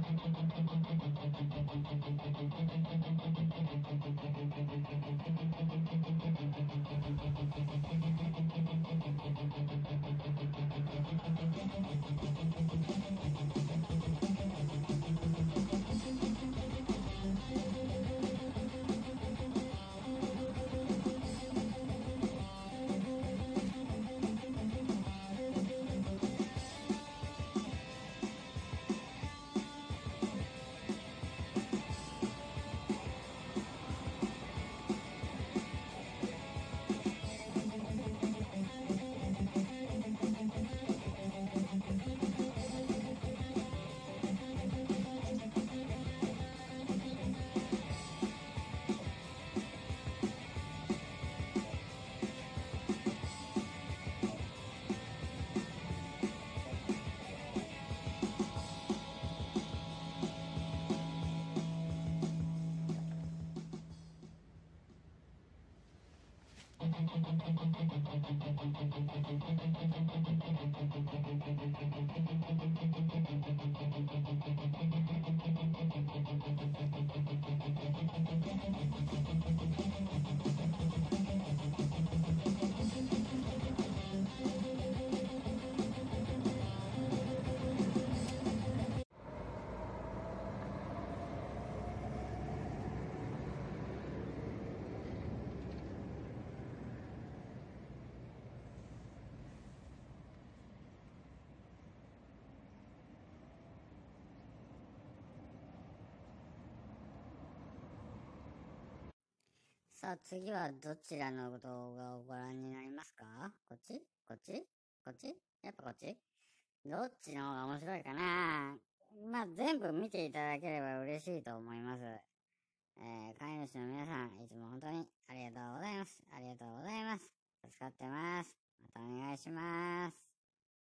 さあ次はどちらの動画をご覧になりますか？こっちこっちこっちやっぱこっちどっちの方が面白いかな？まあ、全部見ていただければ嬉しいと思います。飼い主の皆さん、いつも本当にありがとうございます。ありがとうございます。助かってます。またお願いします。